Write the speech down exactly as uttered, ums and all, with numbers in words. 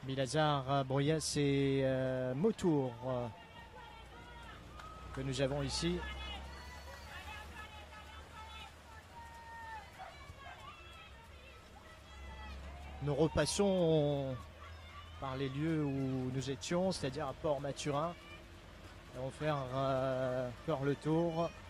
Bilazar, Bruyas et euh, Motour euh, que nous avons ici. Nous repassons par les lieux où nous étions, c'est-à-dire à Port-Mathurin. On va faire euh, encore le tour.